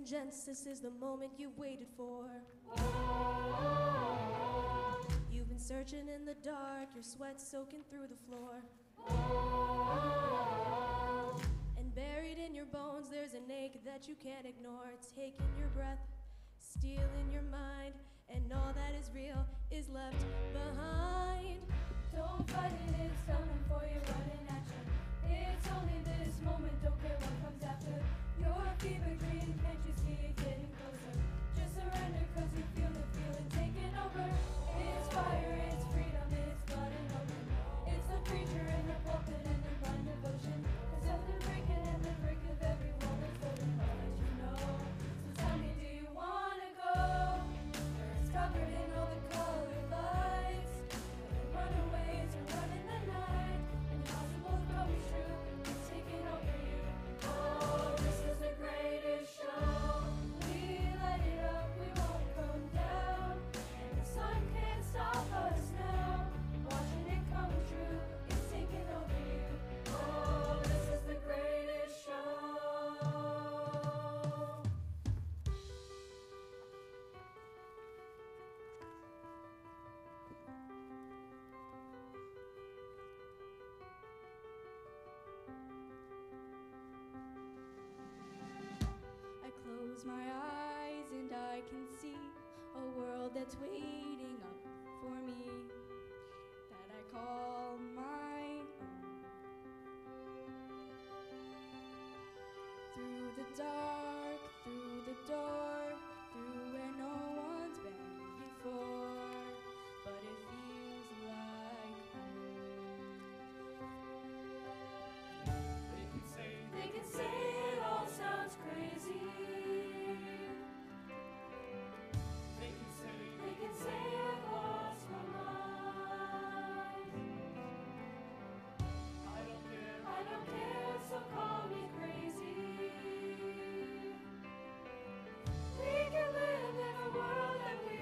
gents, this is the moment you've waited for. You've been searching in the dark, your sweat soaking through the floor. And buried in your bones, there's an ache that you can't ignore. Taking your breath, stealing your mind, and all that is real is left behind. Don't fight it, it's coming for you, running at you. It's only this moment, don't care what comes after. Your fever dream, can't you see it getting closer? Just surrender, cause you feel the feeling taking over. It's fire, it's freedom, it's blood and open. It's the preacher in the pulpit and the blind devotion. Cause something breaking in the break of every wall that's holding. I'll let you know. So tell me, do you wanna go? Where it's covered in all the colored lights. Runaways are running the night. Impossible comes true. It's taking over you. Oh, this is the greatest show. We light it up, we won't come down. And the sun can't stop us now. Watching it come true. It's taking over you. Oh, this is the greatest show. I close my eyes and I can see a world that's waiting up for me, that I call my own. Through the dark, through the door, through where no one's been before, but it feels like home. They can say it all sounds crazy. They can say I've lost my mind. I don't care, so call me crazy. We can live in a world that we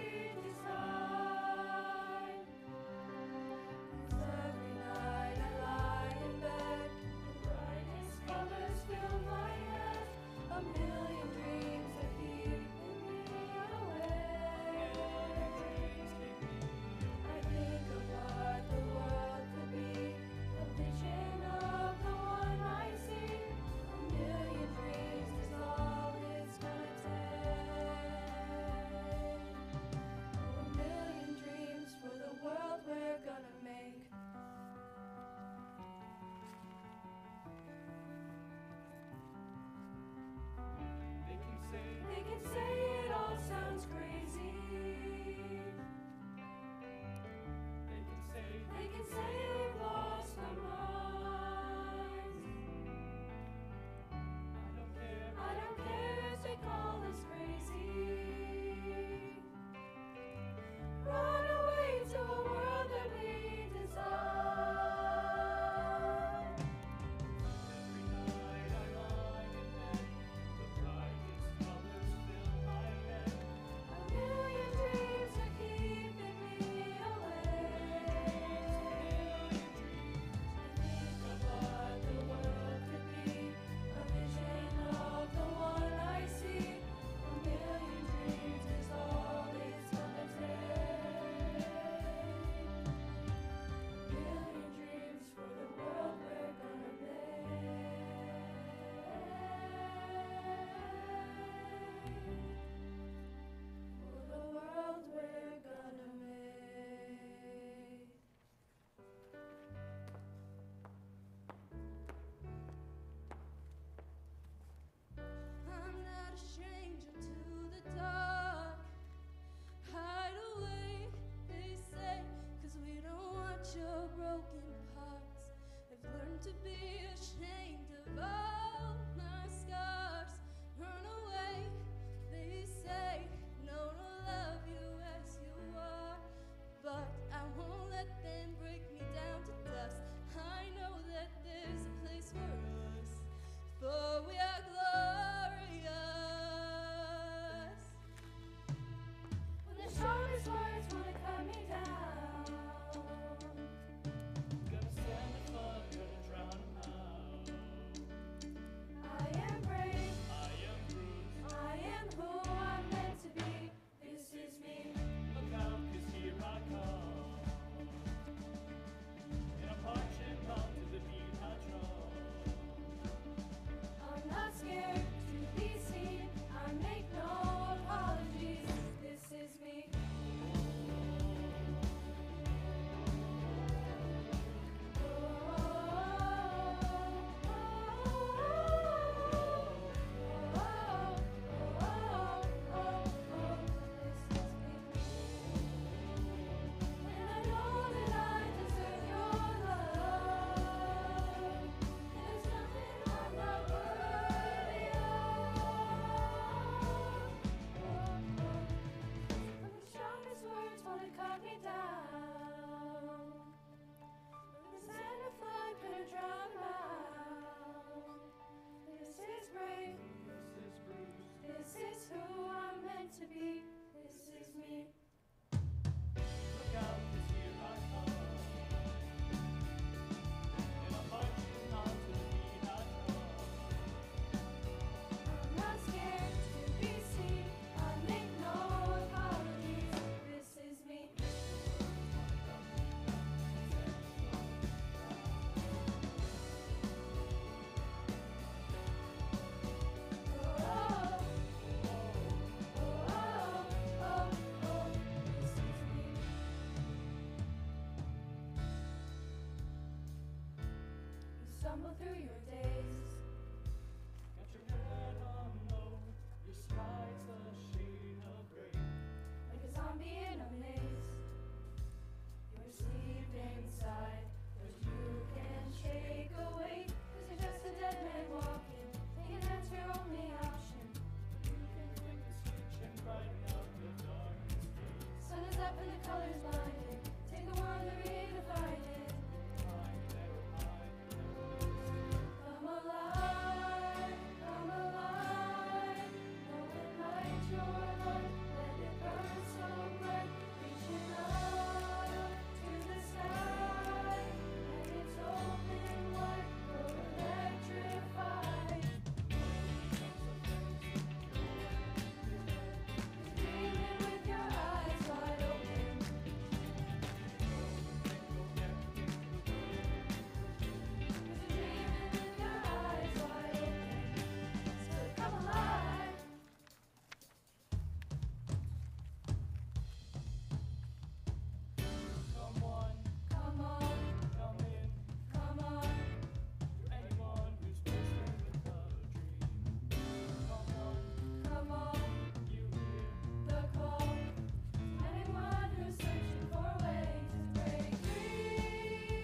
design. 'Cause every night I lie in bed, the brightest colors fill my head. A million dreams that keep me awake. I think of what the world could be, a vision of the one I see. stumble through your days. Got your head on low, your sky's a shade of gray. Like a zombie in a maze. You're asleep inside, but you can't shake awake. 'Cause you're just a dead man walking, thinking that's your only option. You can flick the switch and brighten up the darkest days. Sun is up and the colors blinding. Take a world and redefine it. Time never mind, never lose. Come alive, come alive. Know it light your light, let it burn so bright. Reaching up to the sky, and it's open wide, you're electrified. Dreaming with your eyes wide open. Dreaming with your eyes wide open. So come alive. Come on, Come on, come in. come on. Anyone who's bursting with a dream. Come on, Come on, you hear. the call. Anyone who's searching for ways to break free.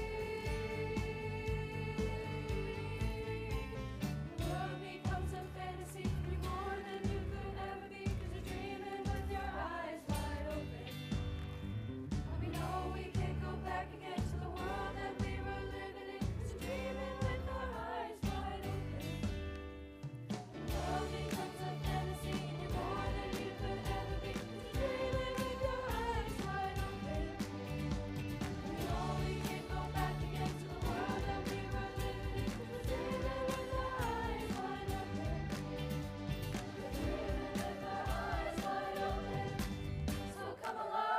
The world becomes a fantasy. You're more than you could ever be. 'Cause you're dreaming with your eyes wide open. And we know we can't go back again to the world that we were living in. 'Cause you're dreaming with our eyes wide open. The world becomes a fantasy, and you're more than you could ever be. 'Cause you're dreaming with your eyes wide open. And we know we can't go back again to the world that we were living in. 'Cause we're dreaming with our eyes wide open. We're dreaming with our eyes wide open. So come alive.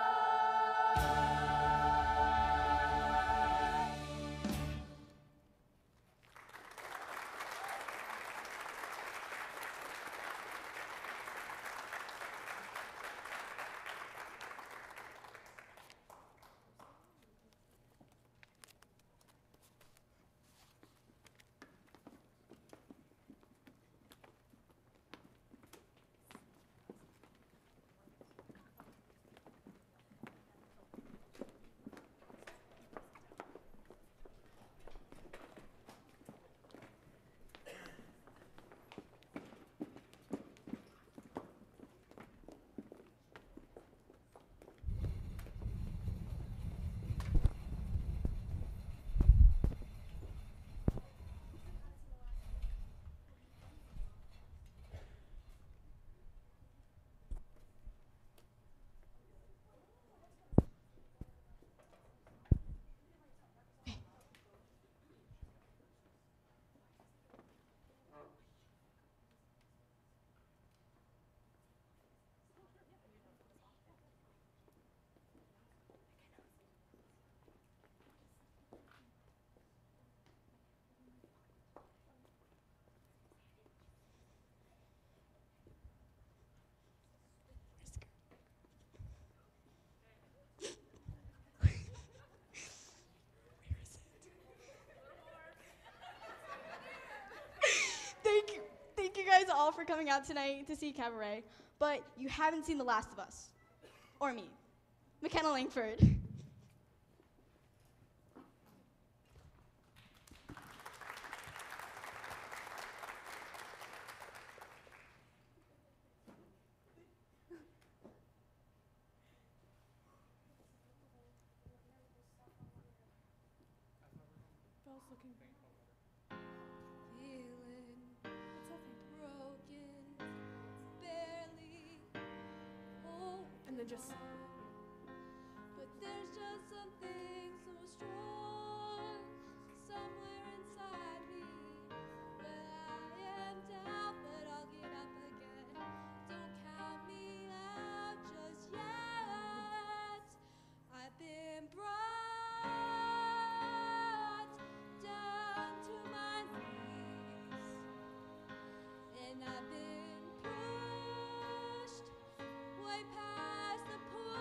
Thank you guys all for coming out tonight to see Cabaret, but you haven't seen The Last of Us, or me, McKenna Langford. Feeling broken, barely And then just but there's just something so strong somewhere inside me. But I am down, but I'll get up again. Don't count me out just yet. I've been brought down to my knees, and I've been pushed way past the point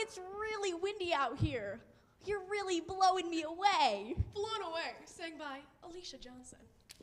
it's really windy out here. You're really blowing me away. Blown Away, sang by Alicia Johnson.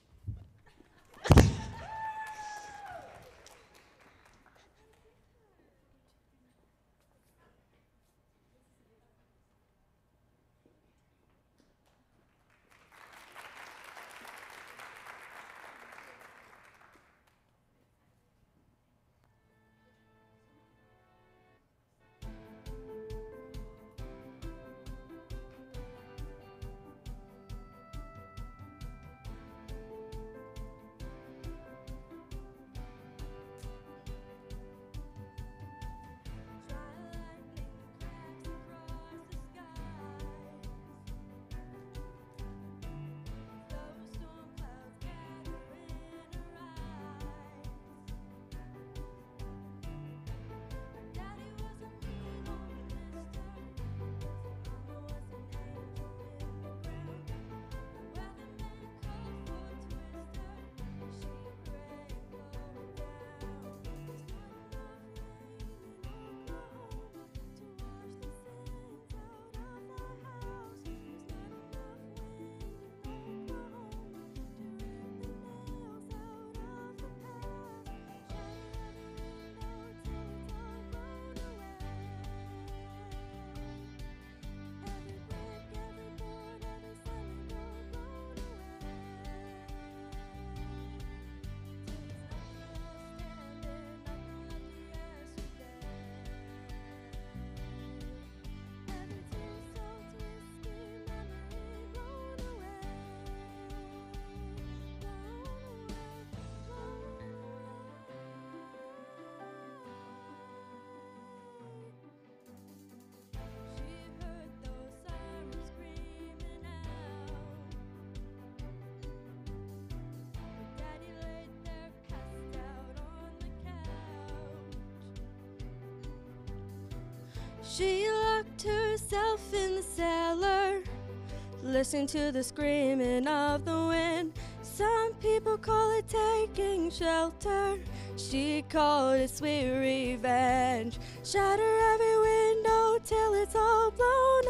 She locked herself in the cellar, listening to the screaming of the wind. Some people call it taking shelter. She called it sweet revenge. Shatter every window till it's all blown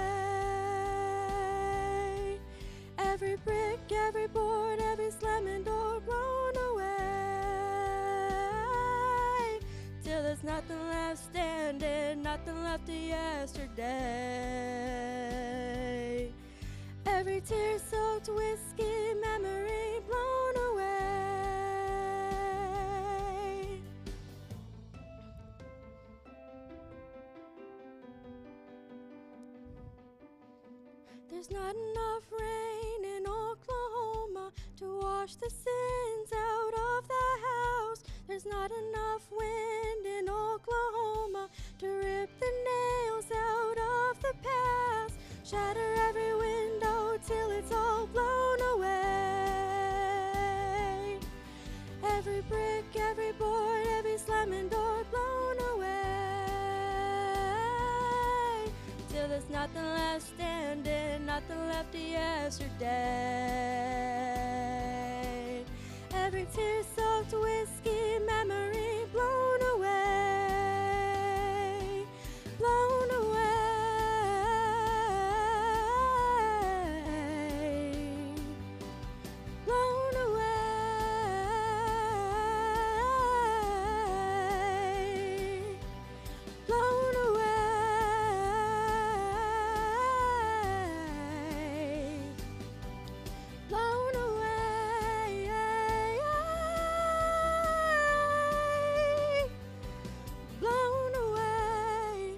away. Every brick, every board, every slamming door blown away. Till there's nothing left standing, nothing left of yesterday. Every tear-soaked whiskey memory blown away. There's not enough rain in Oklahoma to wash the sins out of the house. There's not enough wind in Oklahoma to rip the nails out of the past. Shatter every window till it's all blown away. Every brick, every board, every slamming door blown away. Till there's nothing left standing, nothing left of yesterday. Every tear-soaked whiskey memory blown away, blown away. Blown away, blown away, blown away, blown away.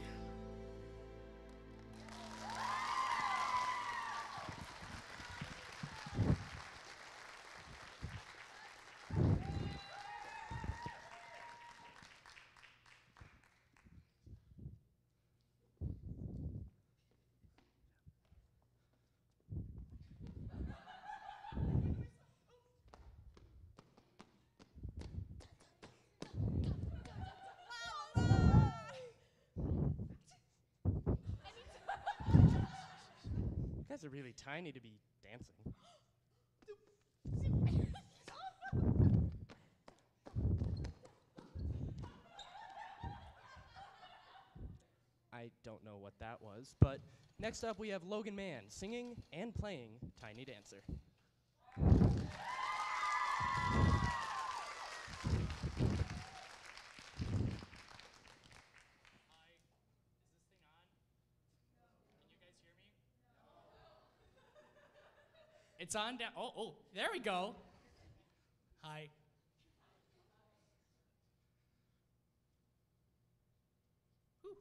You guys are really tiny to be dancing. I don't know what that was. But next up, we have Logan Mann singing and playing Tiny Dancer. It's on down. Oh, there we go. Hi. Whew.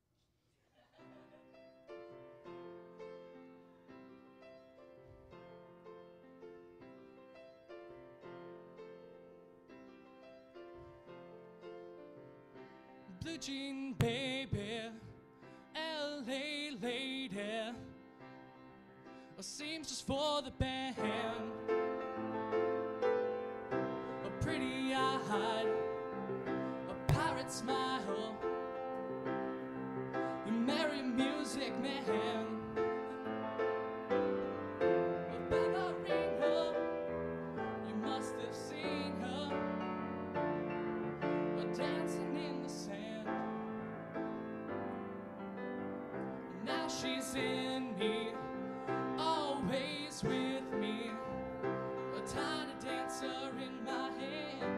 Blue jean baby, LA lady, seems just for the band. A pretty eyed, a pirate smile, a merry music man. A ballerina, you must have seen her, dancing in the sand. Now she's in me, always with me, a tiny dancer in my hand.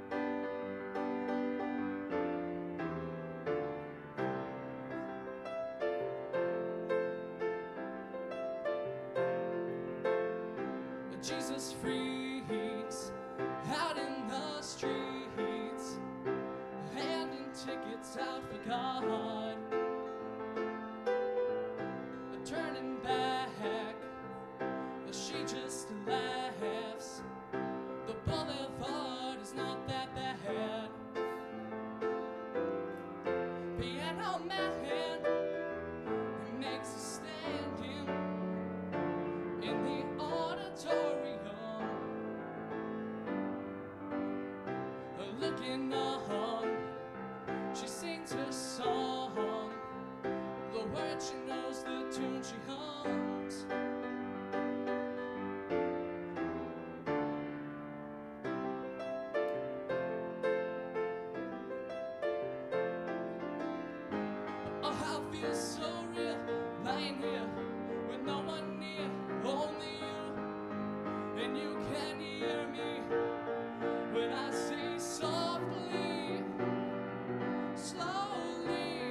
Jesus freaks out in the streets, handing tickets out for God. Turning back, she just laughs. The boulevard is not that bad. Piano man, he makes a stand in the auditorium, looking on. She sings her song, the words she knows, the tune she hums. Oh, how it feels so real, lying here with no one near, only you, and you can hear me when I say softly, slowly,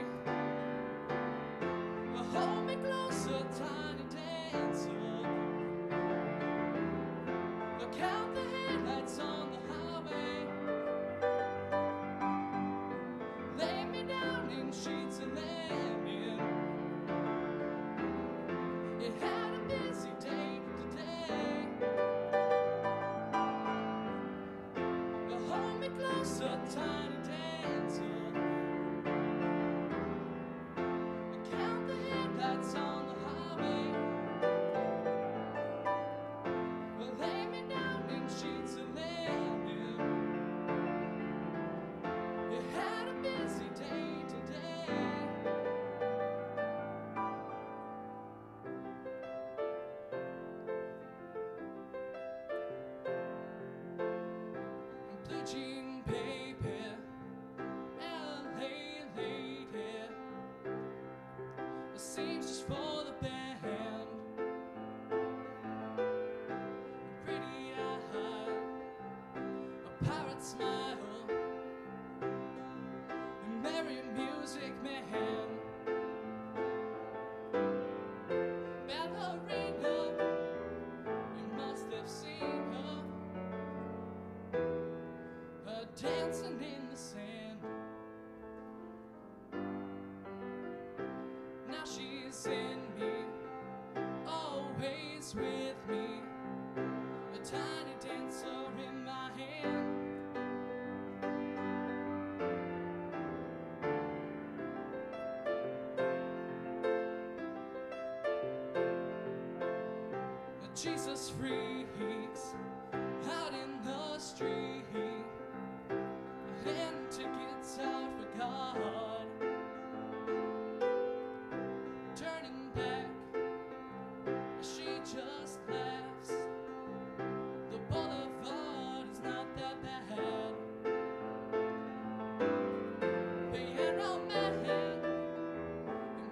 hold me closer, tiny dancer. Look out the headlights on the highway. Lay me down in sheets of linen. You had a busy day today. Hold me closer, tiny dancer. Count the headlights on the highway. Lay me down in sheets of linen. You had a busy day today. Blue jean baby, LA lady, seems just for the band. A pretty eye, a pirate smile, a merry music man. Ballerina, you must have seen her dancing in the sand. Now she's in me, always with me, a tiny dancer in my hand. Jesus freaks out in the street, hand tickets out for God. Turning back, she just laughs. The boulevard is not that bad. Piano man, he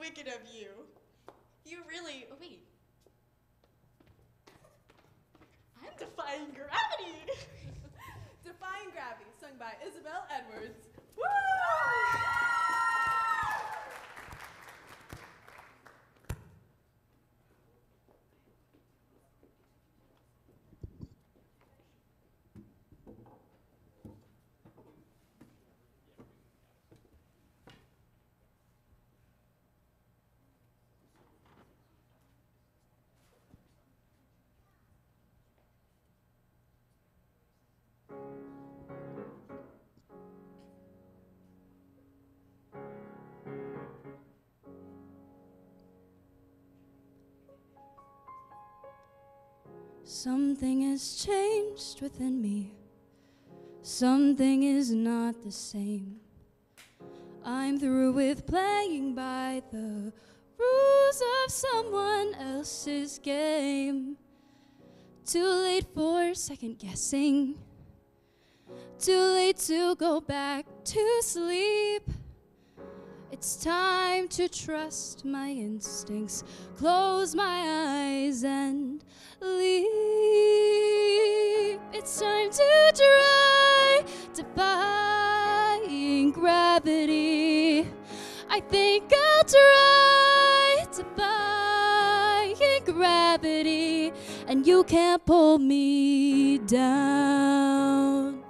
wicked of you. You really, oh wait. I'm defying gravity. Defying Gravity, sung by Isabel Edwards. Woo! Something has changed within me. Something is not the same. I'm through with playing by the rules of someone else's game. Too late for second guessing. Too late to go back to sleep. It's time to trust my instincts, close my eyes and leap. It's time to try defying gravity. I think I'll try defying gravity, and you can't pull me down.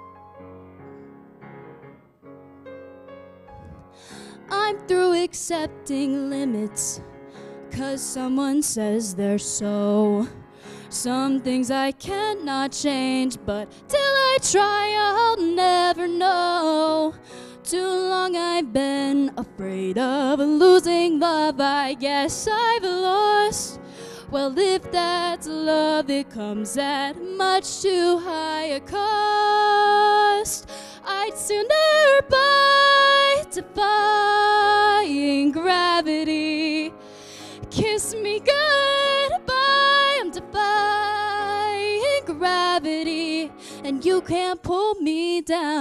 I'm through accepting limits, 'cause someone says they're so. Some things I cannot change, but till I try, I'll never know. Too long I've been afraid of losing love, I guess I've lost. Well, if that's love, it comes at much too high a cost. I'd sooner buy defying gravity. Kiss me goodbye, I'm defying gravity, and you can't pull me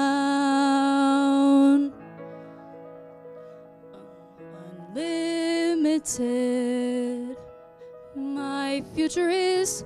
down. Unlimited, my future is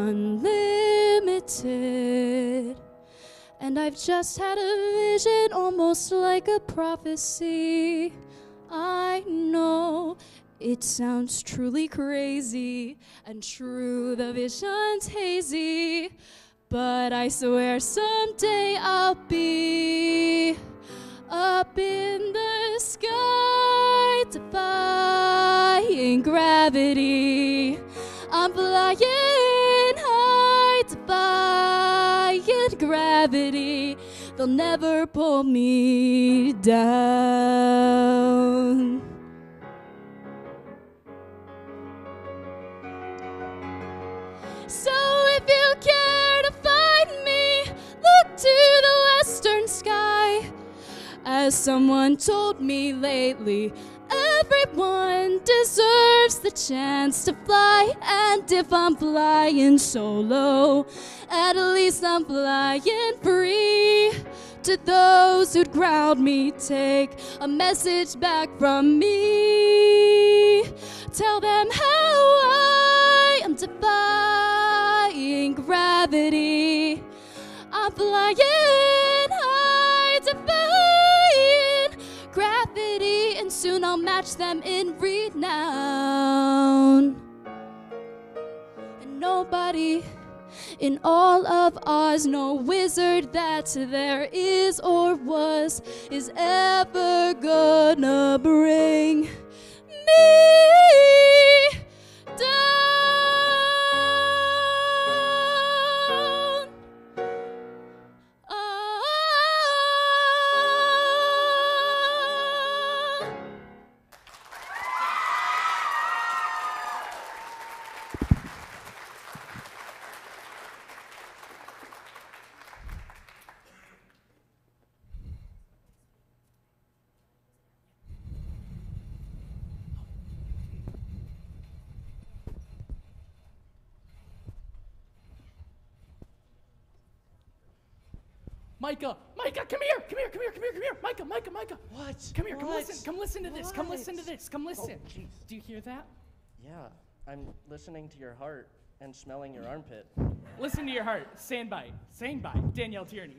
unlimited. And I've just had a vision, almost like a prophecy. I know it sounds truly crazy, and true, the vision's hazy. But I swear someday I'll be up in the sky, defying gravity. I'm flying high, defying gravity. They'll never pull me down. So if you care to find me, look to the western sky. As someone told me lately, everyone deserves the chance to fly. And if I'm flying solo, at least I'm flying free. To those who'd ground me, take a message back from me. Tell them how I am defying gravity. I'm flying high, defying gravity, and soon I'll match them in renown. And nobody in all of Oz, no wizard that there is or was, is ever gonna bring me down. Micah, Micah, come here, come here, come here, come here, come here. Micah, Micah, Micah. What? Come here, What? come listen to this, come listen to What? this, come listen. Oh, jeez. Do you hear that? Yeah, I'm listening to your heart and smelling your armpit. Listen to your heart. Stand by. Danielle Tierney.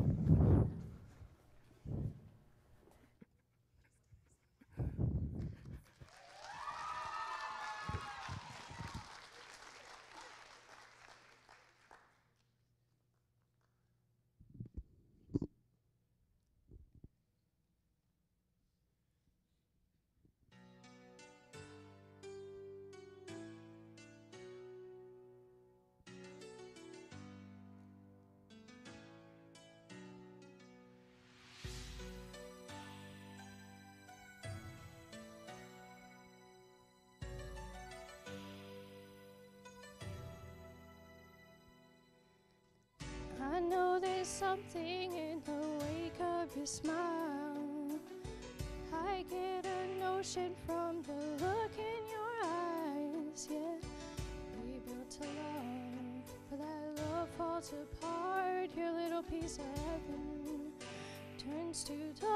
I know there's something in the wake of your smile. I get a notion from the look in your eyes. Yeah, we built a love, but that love falls apart. Your little piece of heaven turns to dark.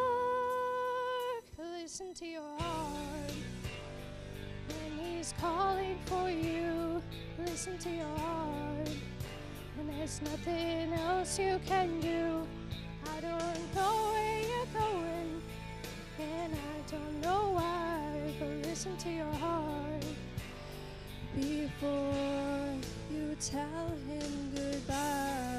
Listen to your heart when he's calling for you. Listen to your heart. When there's nothing else you can do. I don't know where you're going, and I don't know why, but listen to your heart before you tell him goodbye.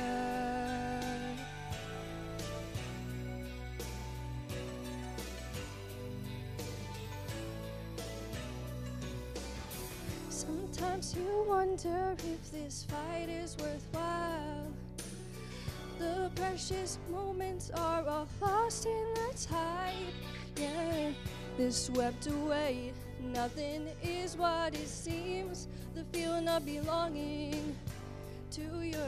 Sometimes you wonder if this fight is worthwhile. The precious moments are all lost in the tide. Yeah, they're swept away. Nothing is what it seems. The feeling of belonging to your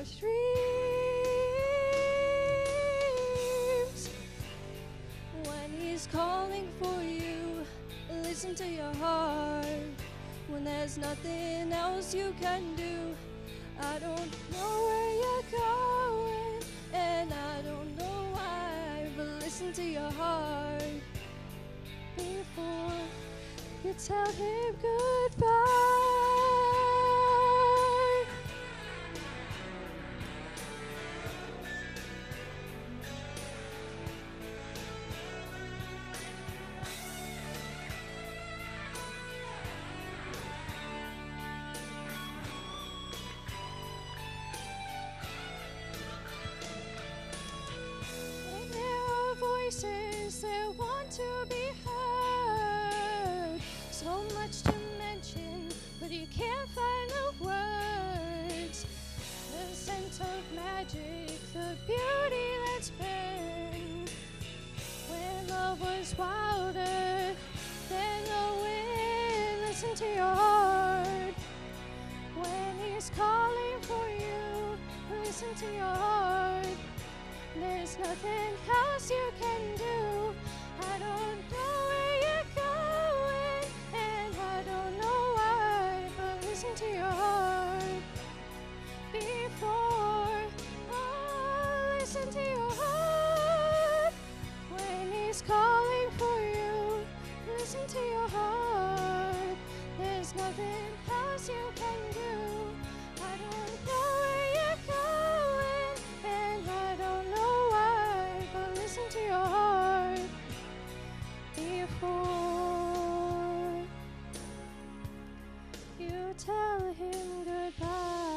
dreams. When he's calling for you, listen to your heart. When there's nothing else you can do. I don't know where you're going, and I don't know why, but listen to your heart before you tell him goodbye. Voices that want to be heard. So much to mention, but you can't find the words. The scent of magic, the beauty that's been. When love was wilder than the wind. Listen to your heart. When he's calling for you, listen to your heart. There's nothing else you can do. I don't know where you're going, and I don't know why, but listen to your heart before. Oh, listen to your heart. When he's calling for you, listen to your heart. There's nothing else you can do. I don't know where you're going, and I don't know why, but listen to your heart before you tell him goodbye.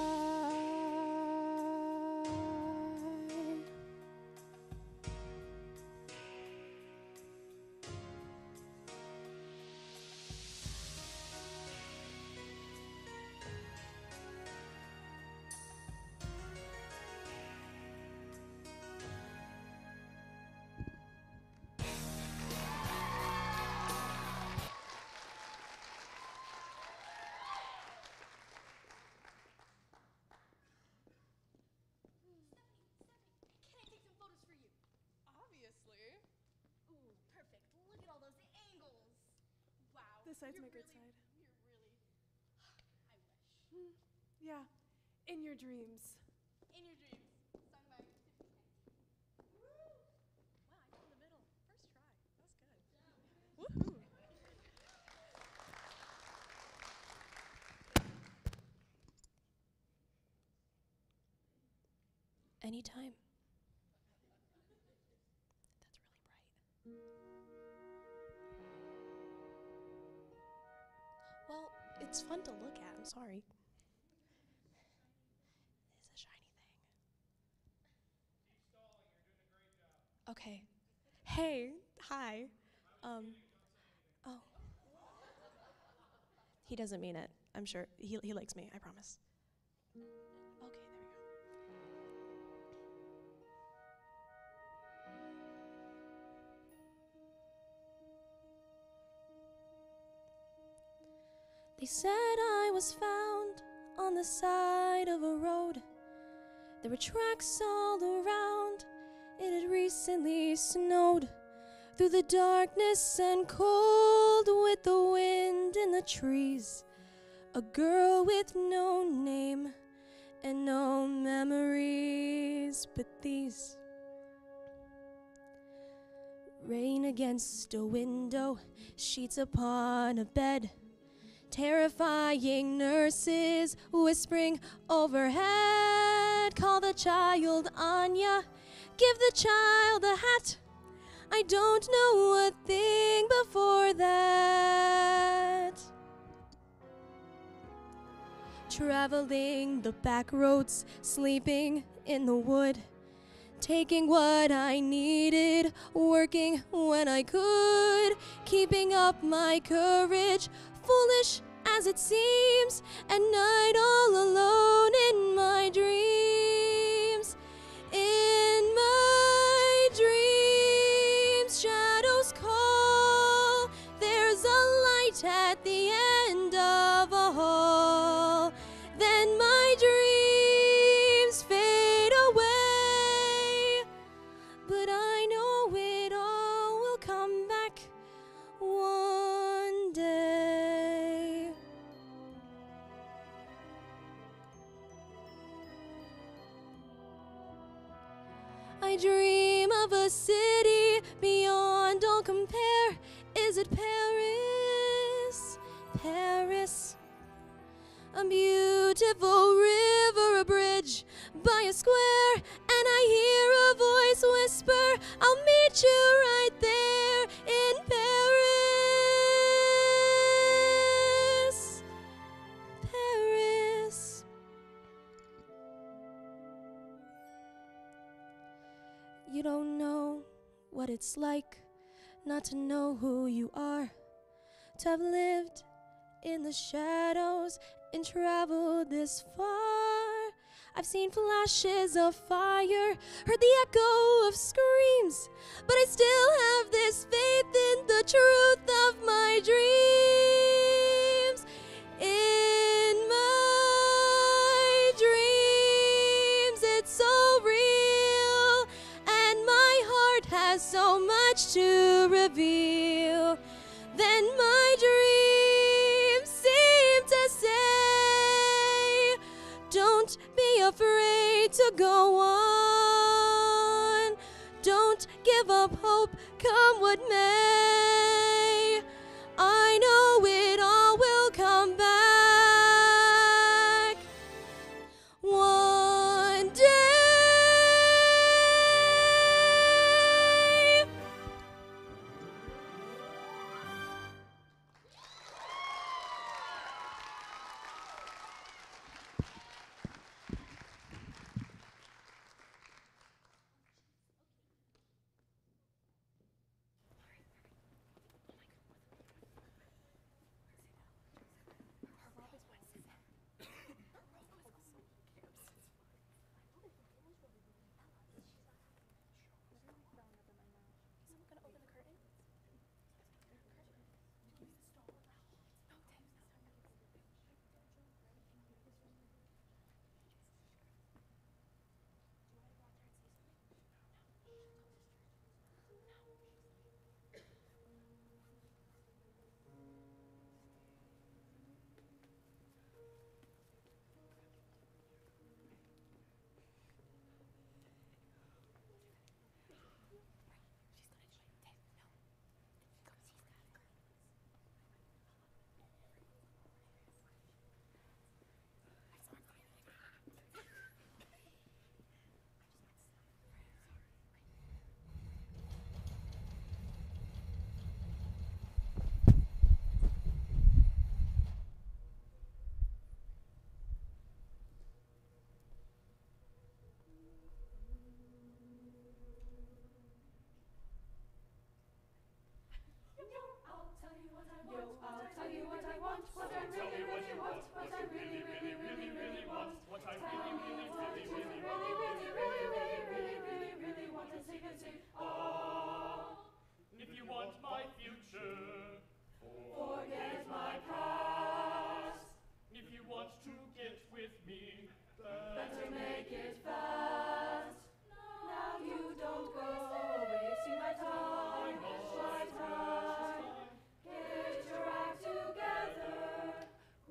Obviously. Ooh, perfect. Look at all those angles. Wow. This side's You're my good really- side. You're really. I wish. Yeah. In your dreams. In your dreams. Sung by 50 Cent. anytime. That's really bright. Well, it's fun to look at. I'm sorry. It's a shiny thing. Okay. Hey, hi. Oh. He doesn't mean it. I'm sure. He likes me, I promise. Okay, there we go. They said I was found on the side of a road. There were tracks all around. It had recently snowed. Through the darkness and cold, with the wind in the trees, a girl with no name and no memories but these. Rain against a window, sheets upon a bed, terrifying nurses whispering overhead. Call the child Anya, give the child a hat. I don't know a thing before that. Traveling the back roads, sleeping in the wood, taking what I needed, working when I could, keeping up my courage, foolish as it seems, at night all alone in my dreams. In my dreams, shadows call. There's a light at the end of a hall. Then my dreams fade away, but I know it all will come back one day. I dream of a city beyond all compare. Is it Paris? Paris. A beautiful river, a bridge by a square, and I hear a voice whisper, I'll meet you right there in Paris. Paris. You don't know what it's like not to know who you are, to have lived in the shadows and traveled this far. I've seen flashes of fire, heard the echo of screams, but I still have this faith in the truth of my dreams. In my dreams, it's so real, and my heart has so much to reveal. Then my dreams seem to say, don't be afraid to go on. Don't give up hope, come what may. I know it all will come back one day. I really, really, really, really, really, really, really, really, really, really, really want to sing and sing. Oh, If you want my future, forget my past. if you want to get with me, Better make it fast. Now you don't go wasting my time, my time. Get your act together.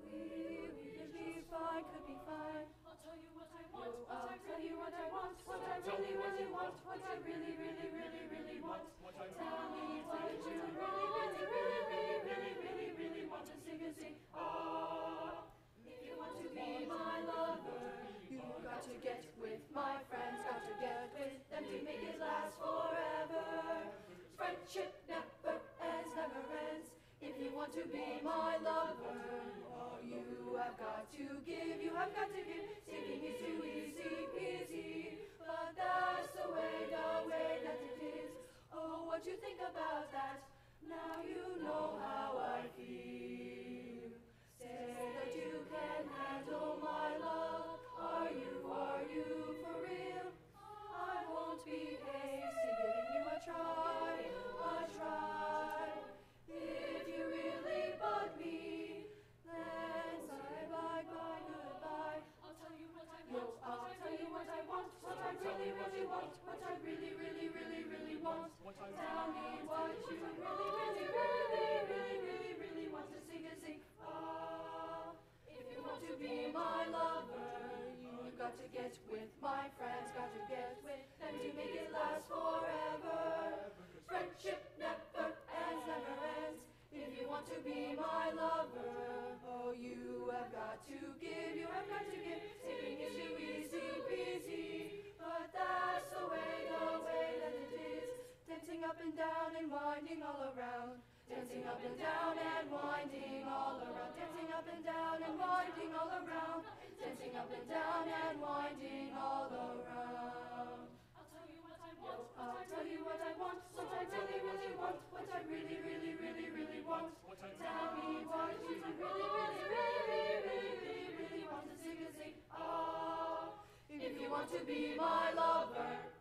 We could be fine, could be fine. I'll tell you what I want, I'll tell you what I want, what I really, really want, what I really, really, really, really want. Tell me what you really, really, really, really, really, really, really want to sing and sing. Oh, if you want to be my lover, you got to get with my friends, got to get with them to make it last forever. Friendship never ends, never ends. If you want to be my lover, oh, you have got to give, you have got to give. Singing is too easy peasy, but that's the way that it is. Oh, what you think about that? Now you know how I feel. Say that you can handle my love. Are you for real? I won't be hasty, giving you a try, a try. If you really bug me, then say bye, bye, goodbye. I'll tell you what I No, want, I'll tell you what I want, what I really, really want, what I really, really, really, really want. Tell me what you really, really, really, really, really, really want to sing and sing. Ah, if you want to be my lover, you've got to get with my friends, got to get with them to make it last forever. Friendship never ends, never ends. If you want to be my lover, oh, you have got to give, you have got to give. Singing is too easy peasy, but that's the way that it is. Dancing up and down and winding all around. Dancing up and down and winding all around. Dancing up and down and winding all around. Dancing up and down and winding all around. I'll tell you what I want, I'll tell you what I want, what I really, really want, what I really, really, really, really want. Tell me what you really, really, really, really, really, really, really want to sing and sing. Ah, if you want to be my lover.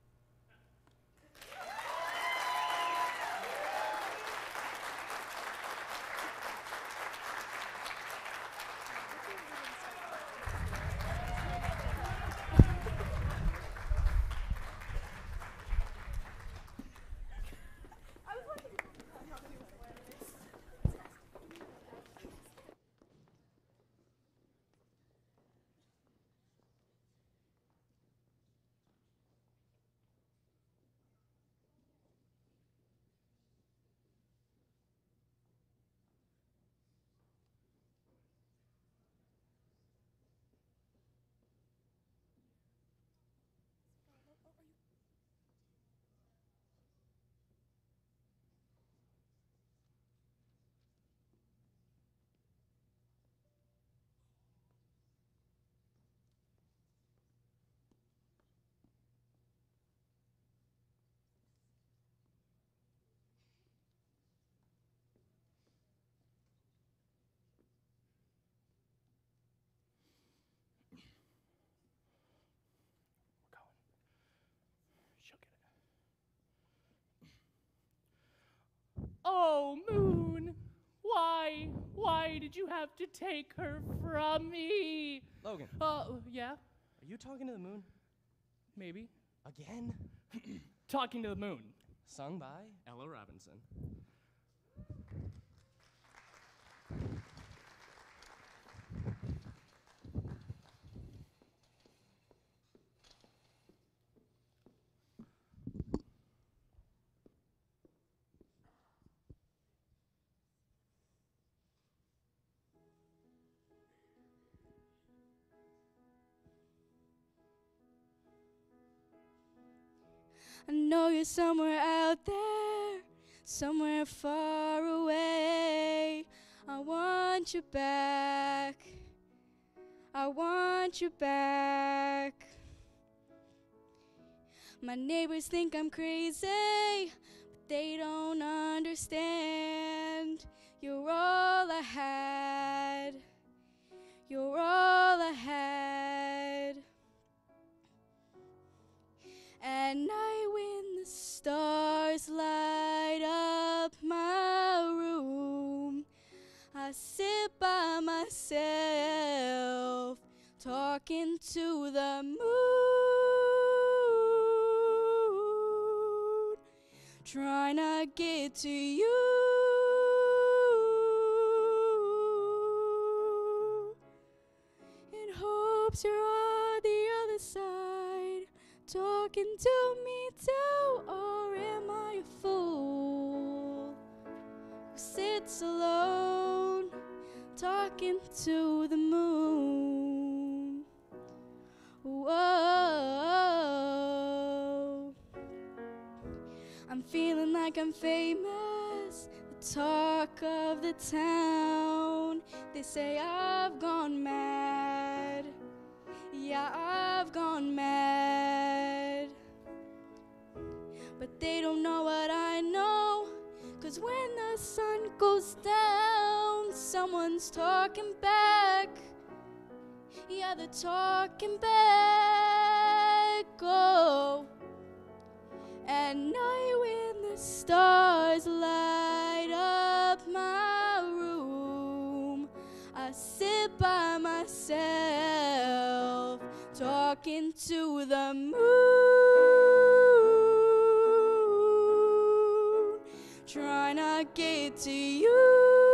Oh, Moon, why did you have to take her from me? Logan, Yeah, are you talking to the moon? maybe. Again? Talking to the moon. Sung by Ella Robinson. I know you're somewhere out there, somewhere far away. I want you back. I want you back. My neighbors think I'm crazy, but they don't understand. You're all I had. You're all I had. to you. In hopes you're on the other side, talking to me too. Or am I a fool who sits alone, talking to the moon? Whoa, I'm feeling like I'm famous, the talk of the town. They say I've gone mad, yeah, I've gone mad. But they don't know what I know, 'cause when the sun goes down, someone's talking back. Yeah, they're talking back. Oh, at night when the stars light up my room, I sit by myself, talking to the moon, trying to get to you.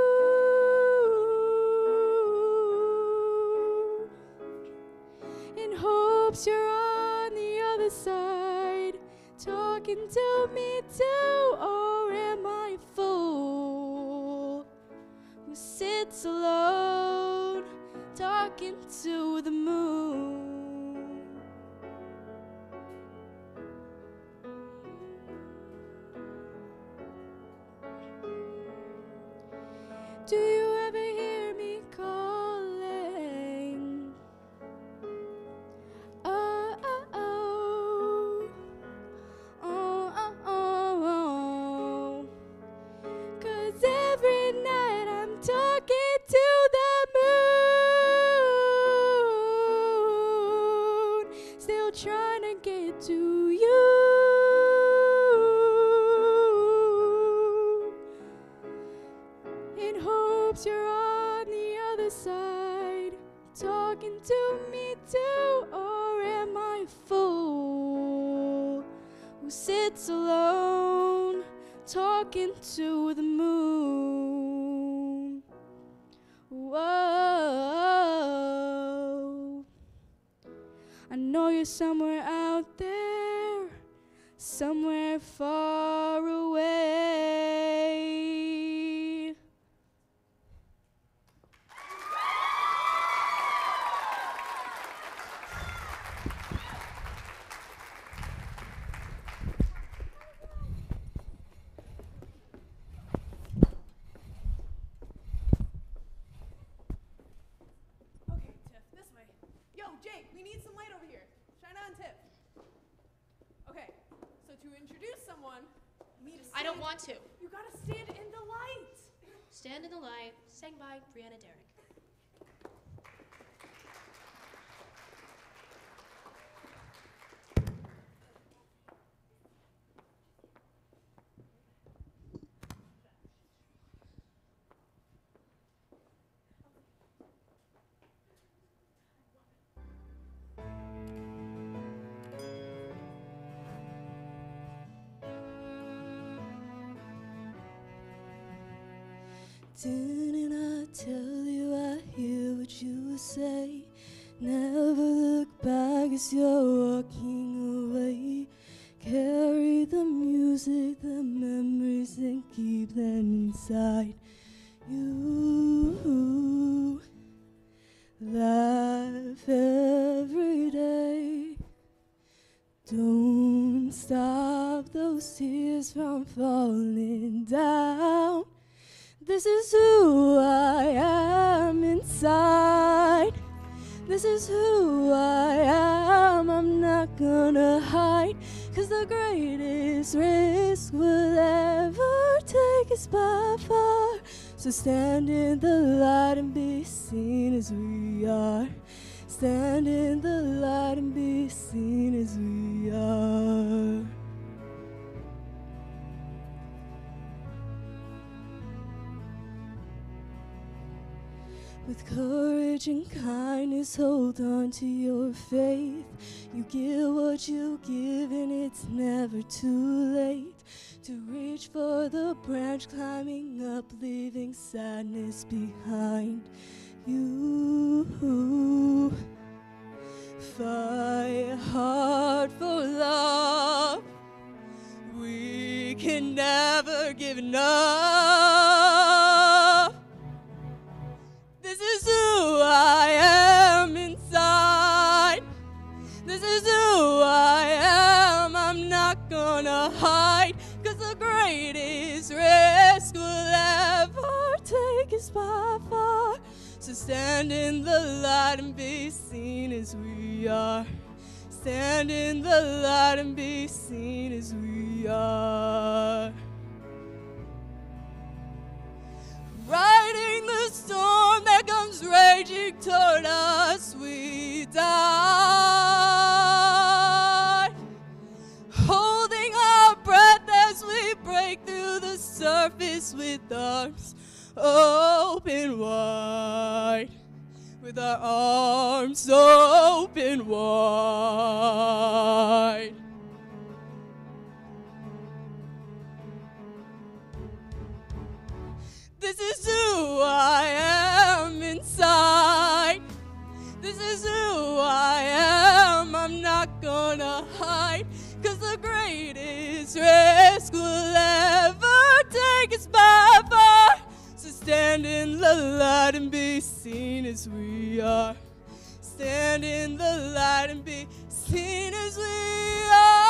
In hopes you're on the other side, talking to me too. Or am I a fool who sits alone, talking to the moon? Do you ever hear me calling? Oh, oh, oh. Oh, oh, oh. 'Cause every night I'm talking to the moon, still trying to get to you. In hopes you're on the other side, talking to me too. Or am I a fool who sits alone, talking to the moon? Whoa, I know you're somewhere out there, somewhere far away. Okay, Tiff, this way. Yo, Jake, we need some light over here. Shine on Tiff. Okay, so to introduce someone, you need to stand. I don't want to. You gotta stand in the light. Stand in the Light, sang by Brianna Derrick. Didn't I tell you I hear what you would say? Never look back as you're walking away. Carry the music, the memories, and keep them inside you. Laugh every day. Don't stop those tears from falling down. This is who I am inside. This is who I am. I'm not gonna hide, 'cause the greatest risk we'll ever take is by far. So stand in the light and be seen as we are. Stand in the light and be seen as we are. With courage and kindness, hold on to your faith. You give what you give, and it's never too late to reach for the branch, climbing up, leaving sadness behind you. Fight hard for love. We can never give enough. This is who I am inside. This is who I am. I'm not gonna hide, 'cause the greatest risk we'll ever take is by far. So stand in the light and be seen as we are. Stand in the light and be seen as we are. Riding the storm that comes raging toward us, we die. Holding our breath as we break through the surface with arms open wide. With our arms open wide. This is who I am inside. This is who I am. I'm not gonna hide, 'cause the greatest risk we'll ever take is by far. So stand in the light and be seen as we are. Stand in the light and be seen as we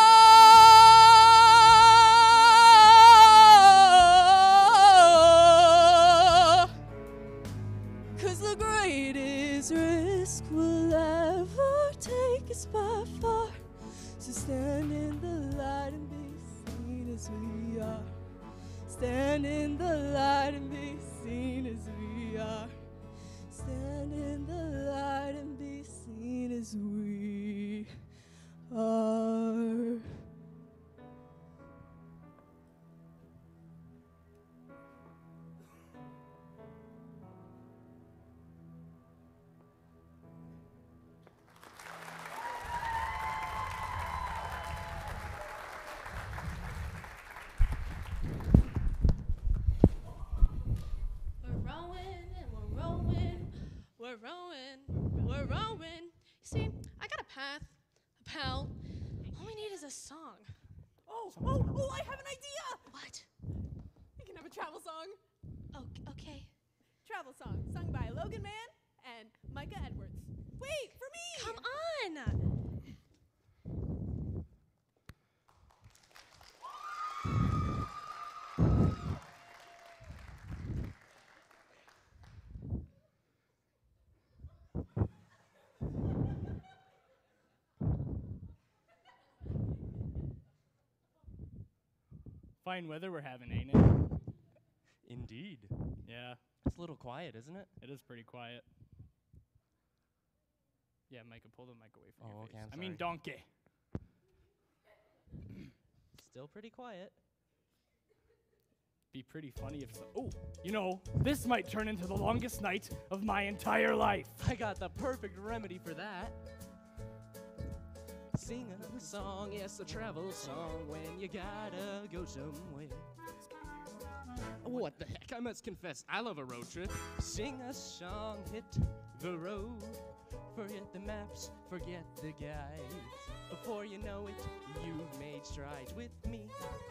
are. 'Cause the greatest risk we'll ever take is by far. So stand in the light and be seen as we are. Stand in the light and be seen as we are. Stand in the light and be seen as we are. We're rowing, we're rowing. You see, I got a path, a pal. All we need is a song. Oh, I have an idea! What? We can have a travel song. Oh, okay. Travel song, sung by Logan Man and Micah Edwards. Wait, for me! Come on! Fine weather we're having, ain't it? Indeed. Yeah, It's a little quiet, isn't it? it is pretty quiet. Yeah, Micah, pull the mic away from Oh, your okay, face. I'm I mean, sorry. donkey. Still pretty quiet. Be pretty funny if so. Oh, you know, this might turn into the longest night of my entire life. I got the perfect remedy for that. Sing a song, yes, a travel song when you gotta go somewhere. What the heck, I must confess, I love a road trip. Sing a song, hit the road. Forget the maps, forget the guides. Before you know it, you've made strides with me.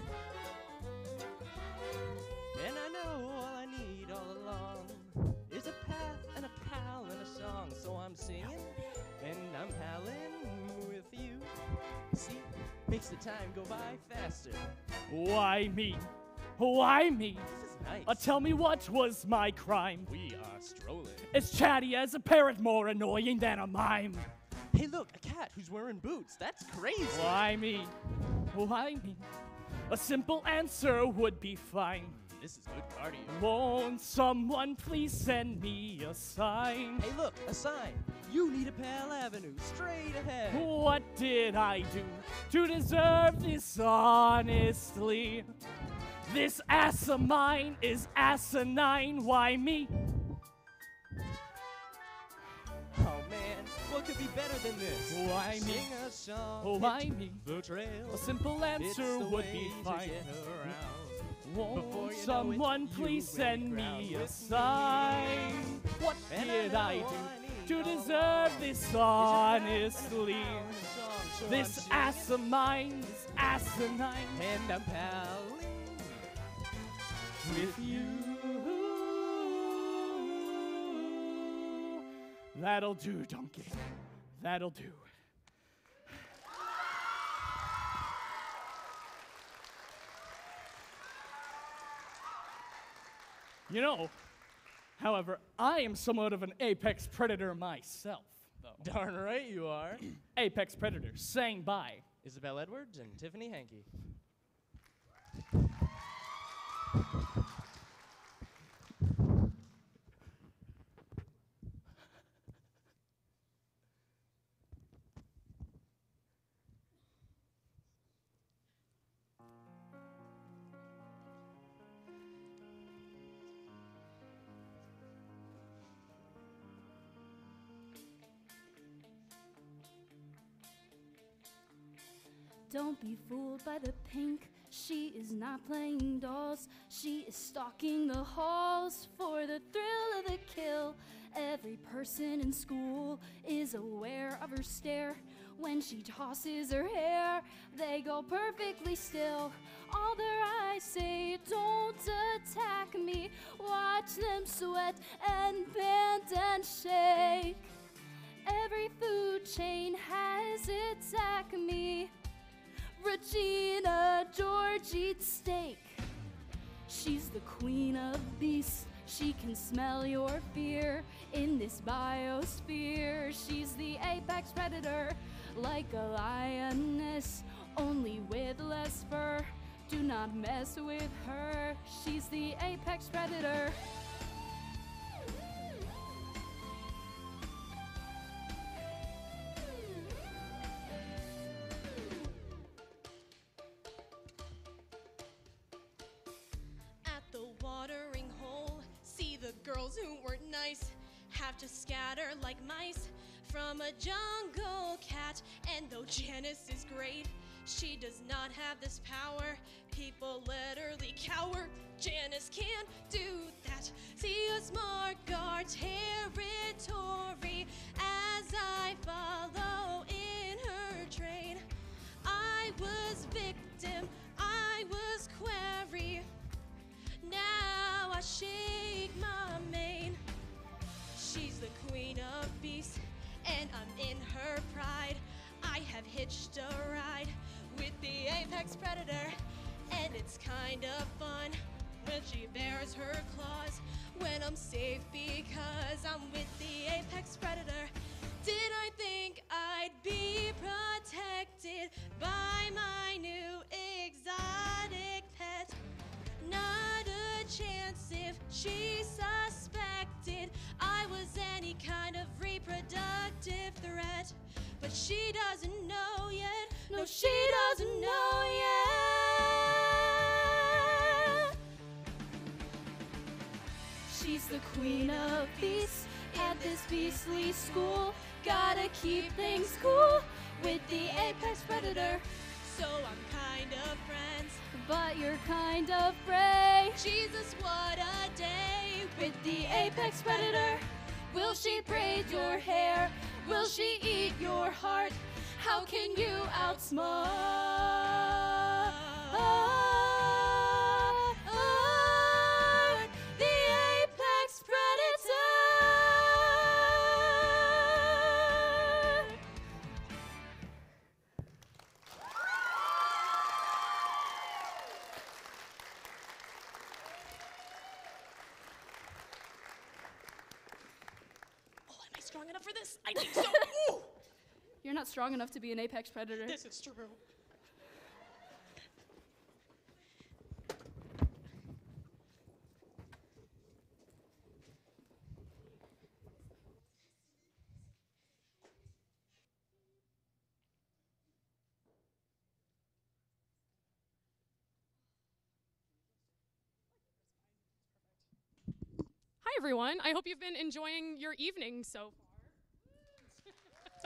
And I know all I need all along is a path and a pal and a song. So I'm singing and I'm palling with you. See, makes the time go by faster. Why me? Why me? This is nice. Tell me what was my crime? We are strolling. As chatty as a parrot, more annoying than a mime. Hey, look, a cat who's wearing boots. That's crazy. Why me? Why me? A simple answer would be fine. This is good cardio. Won't someone please send me a sign? Hey, look, a sign. You need a Pal Avenue, straight ahead. What did I do to deserve this honestly? This ass of mine is asinine. Why me? what could be better than this? Why me? Sing a song. Oh, why me? The trail. A simple It's answer the would way be to fine. get around. Won't Before you know someone it, please you send really me crowd a with sign? What And did know I all do need to all deserve along. this Is it honestly? rap and a power and a song? So This I'm ass singing, of mine is asinine and I'm palling with you. That'll do, donkey. That'll do. You know, however, I am somewhat of an apex predator myself, though. Darn right you are. Apex predator, sang by Isabel Edwards and Tiffany Hankey. Don't be fooled by the pink. She is not playing dolls. She is stalking the halls for the thrill of the kill. Every person in school is aware of her stare. When she tosses her hair, they go perfectly still. All their eyes say, don't attack me. Watch them sweat and bend and shake. Every food chain has its Acme. Regina George eats steak. She's the queen of beasts. She can smell your fear in this biosphere. She's the apex predator, like a lioness, only with less fur. Do not mess with her. She's the apex predator. At the watering hole, see the girls who weren't nice have to scatter like mice from a jungle cat. And though Janice is great, she does not have this power. People literally cower. Janice can't do that. See us mark our territory as I follow in her train. I was victim, I was query. Now I shake my mane. She's the queen of beasts, and I'm in her pride. I have hitched a ride with the apex predator, and it's kind of fun when she bares her claws. When I'm safe because I'm with the apex predator. Did I think I'd be protected by my new exotic pet? Not a chance if she suspected I was any kind of reproductive threat. But she doesn't know yet. No, she doesn't know yet. She's the queen of beasts at this beastly school. Gotta keep things cool with the apex predator. So I'm kind of friends, but you're kind of prey. Jesus, what a day with the apex predator. Will she braid your hair? Will she eat your heart? How can you outsmart the apex predator? Oh, am I strong enough for this? I think so. Ooh. You're not strong enough to be an apex predator. This is true. Hi, everyone. I hope you've been enjoying your evening so far.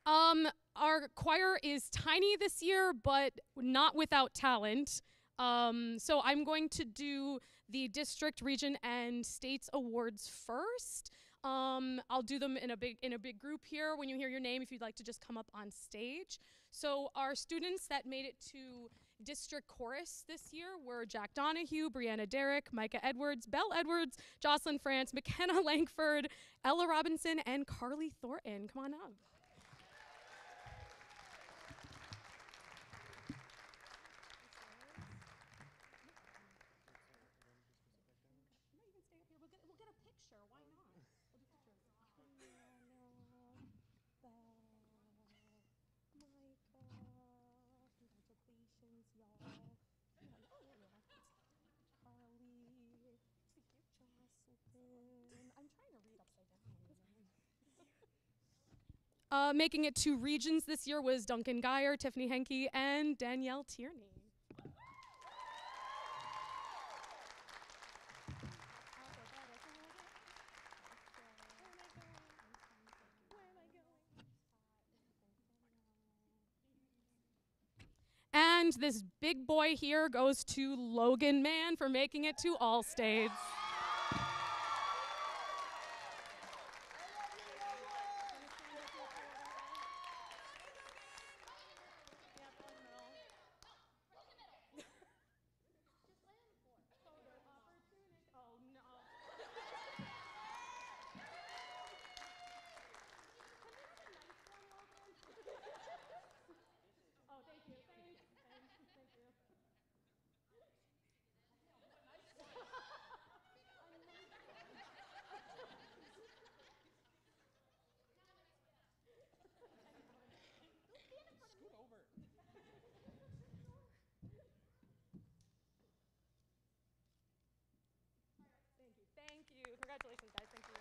Our choir is tiny this year, but not without talent. So I'm going to do the district, region, and states awards first. I'll do them in a big group here. When you hear your name, if you'd like to just come up on stage. So our students that made it to district chorus this year were Jack Donahue, Brianna Derrick, Micah Edwards, Belle Edwards, Jocelyn France, McKenna Langford, Ella Robinson, and Carly Thornton. Come on up. We'll get a picture. Why not? We'll do pictures. Congratulations, y'all. Carly, Jocelyn. I'm trying to read upside down. Making it to regions this year was Duncan Geyer, Tiffany Henke, and Danielle Tierney. And this big boy here goes to Logan Mann for making it to all states. Thank you. Congratulations, guys. Thank you.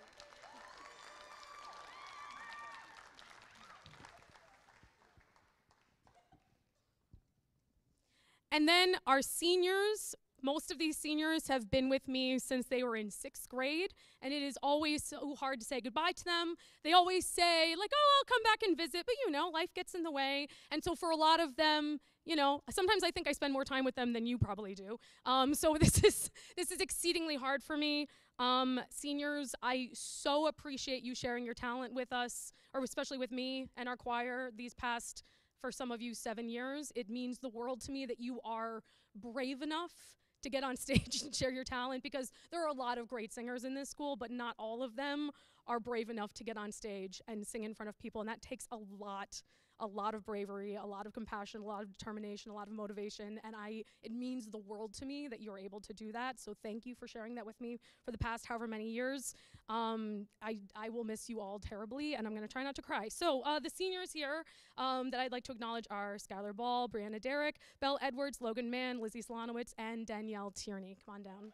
And then our seniors, most of these seniors have been with me since they were in 6th grade, and it is always so hard to say goodbye to them. They always say, like, oh, I'll come back and visit, but you know, life gets in the way. And so for a lot of them, you know, sometimes I think I spend more time with them than you probably do. So this is exceedingly hard for me. Seniors, I so appreciate you sharing your talent with us, or especially with me and our choir these past, for some of you, 7 years. It means the world to me that you are brave enough to get on stage and share your talent, because there are a lot of great singers in this school, but not all of them are brave enough to get on stage and sing in front of people, and that takes a lot of bravery, a lot of compassion, a lot of determination, a lot of motivation, and it means the world to me that you're able to do that, so thank you for sharing that with me for the past however many years. I will miss you all terribly, and I'm gonna try not to cry. So the seniors here that I'd like to acknowledge are Skylar Ball, Brianna Derrick, Belle Edwards, Logan Mann, Lizzie Solanowitz, and Danielle Tierney. Come on down.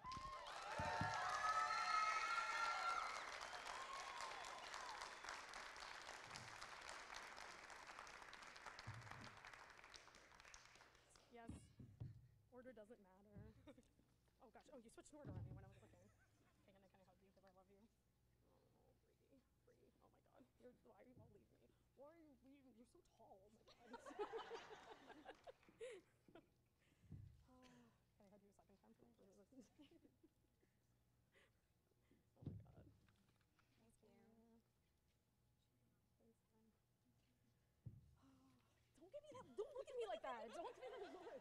Yes, order doesn't matter. Oh gosh, oh, you switched order on me when I was looking. Okay, can I hug you because I love you? Oh, free. Oh my god, why are you all leaving me? Why are you leaving? You're so tall, oh my god. Can I hug you a second time, please? Oh my god. Don't look at me like that. Don't give me that look.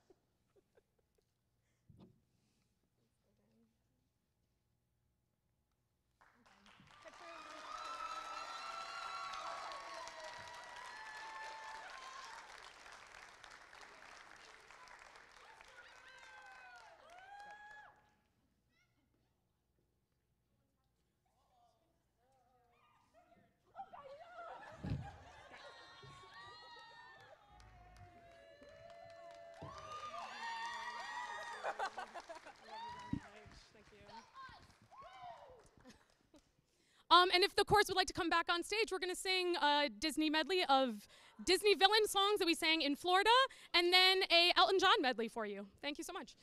And if the chorus would like to come back on stage, we're going to sing a Disney medley of Disney villain songs that we sang in Florida, and then a Elton John medley for you. Thank you so much.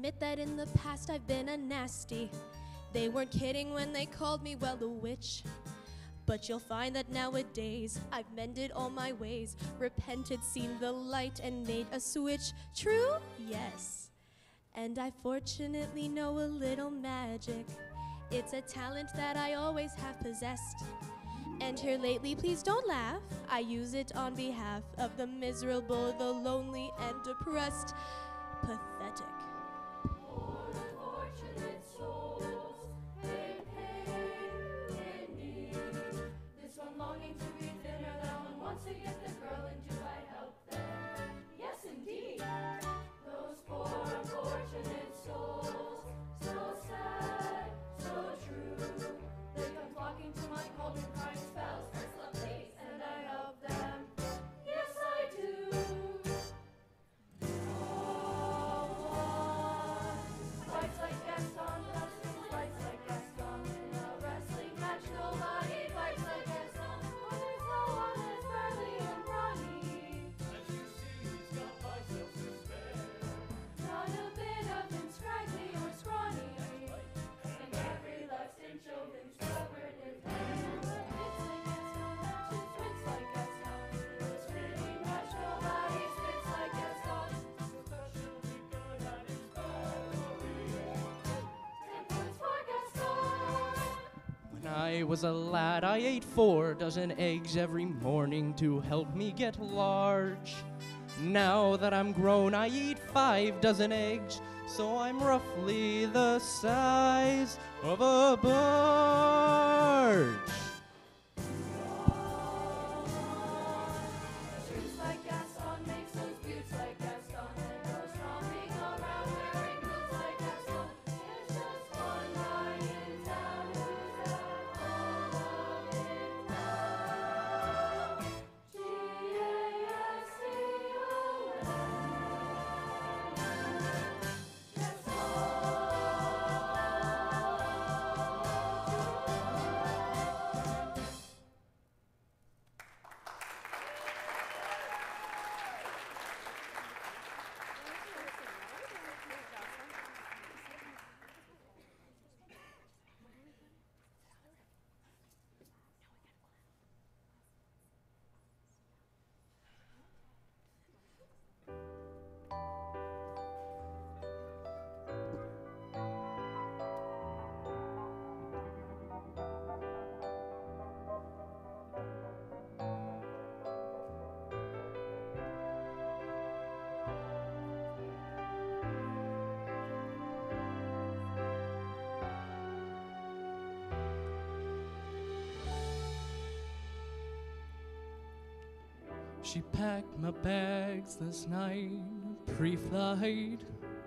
admit that in the past I've been a nasty. They weren't kidding when they called me, well, a witch. But you'll find that nowadays I've mended all my ways, repented, seen the light, and made a switch. True? Yes. And I fortunately know a little magic. It's a talent that I always have possessed. And here lately, please don't laugh, I use it on behalf of the miserable, the lonely, and depressed. Pathetic. For the fortunate souls in pain, in need. This one longing to be thinner, that one wants to get the girl, and do I help them? Yes, indeed. Those poor unfortunate souls, so sad, so true. They come flocking to my cauldron, crying spells, first love days, and I help them. Yes, I do. Fights like Gaston, wrestling fights like Gaston. In a wrestling match, nobody fights like Gaston. When there's no one as burly and brawny. As you see, he's got biceps to spare. Not a bit of him scraggly or scrawny. And every last inch of him stubborn and plain. But it's like Gaston, matches wins like Gaston. In a sprinting match, nobody spits like Gaston. Especially good at his battery. 10 points for Gaston. When I was a lad, I ate 4 dozen eggs every morning to help me get large. Now that I'm grown, I eat 5 dozen eggs, so I'm roughly the size of a barge. Shoots like Gaston, makes those buttes like Gaston, and goes romping around wearing boots like Gaston. There's just one guy in town who's got all of it down. She packed my bags this night, pre-flight.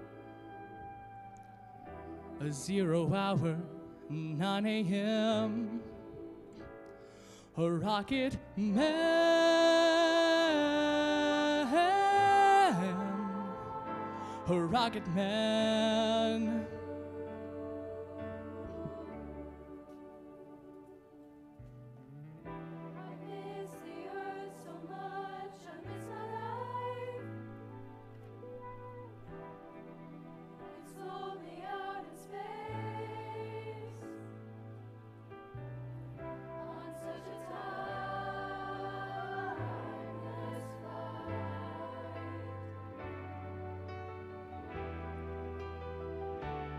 A 0 hour, 9 a.m. A rocket man. A rocket man. I miss the earth so much, I miss my life. It's lonely out in space, on such a timeless flight.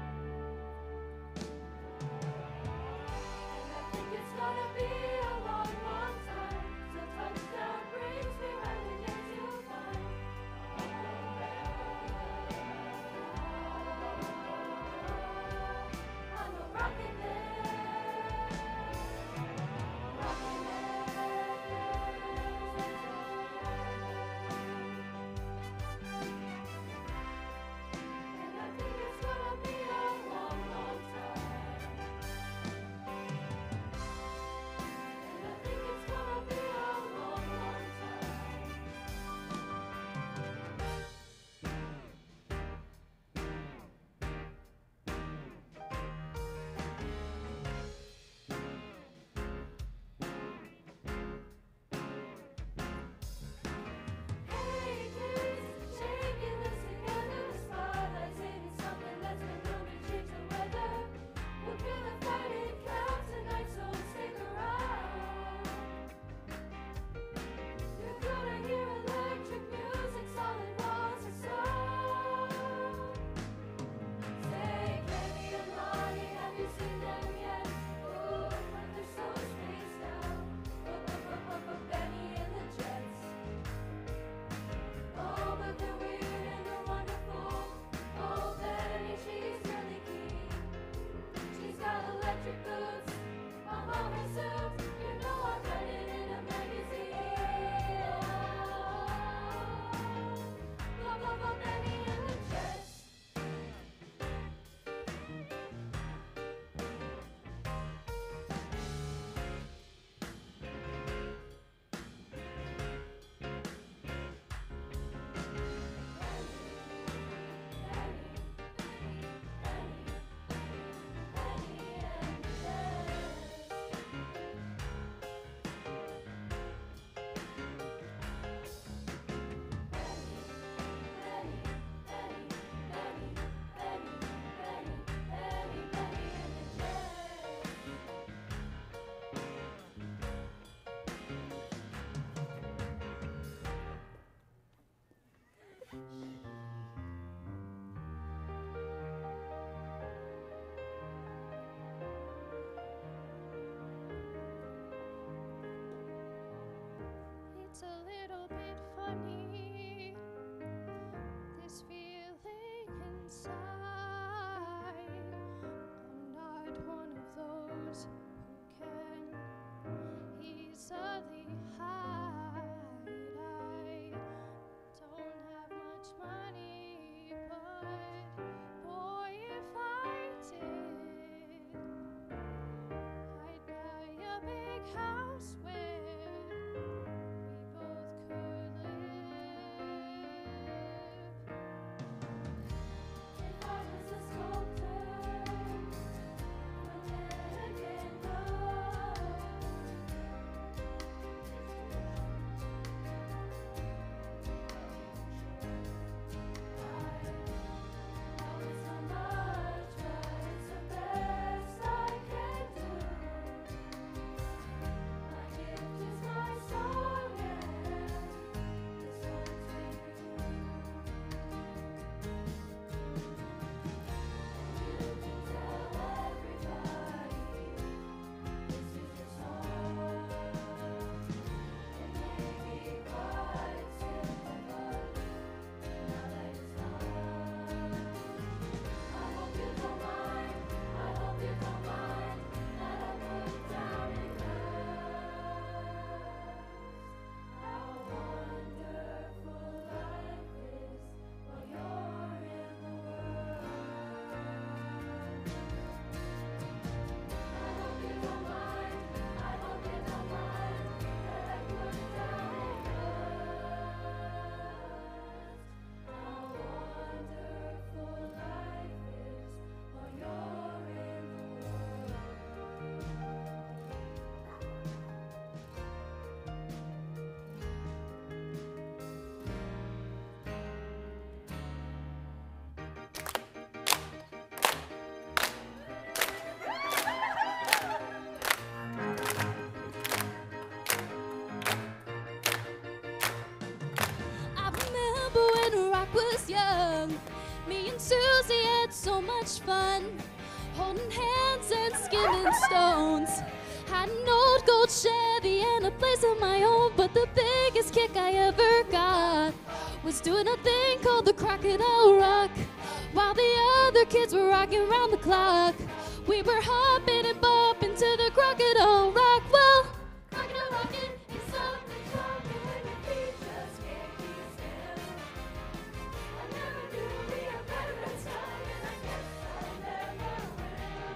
so much fun, holding hands and skimming stones. Had an old gold Chevy and a place of my own, but the biggest kick I ever got was doing a thing called the Crocodile Rock. While the other kids were rocking around the clock, we were hopping and bumping to the Crocodile Rock. Well, crocodile rocking is something shocking when your feet just can't keep still. I never knew we had better in time, and I guess I never will.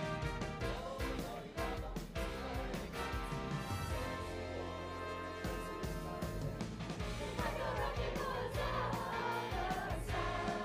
Crocodile rocking was out of sight.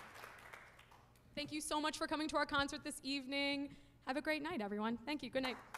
Thank you so much for coming to our concert this evening. Have a great night, everyone. Thank you. Good night.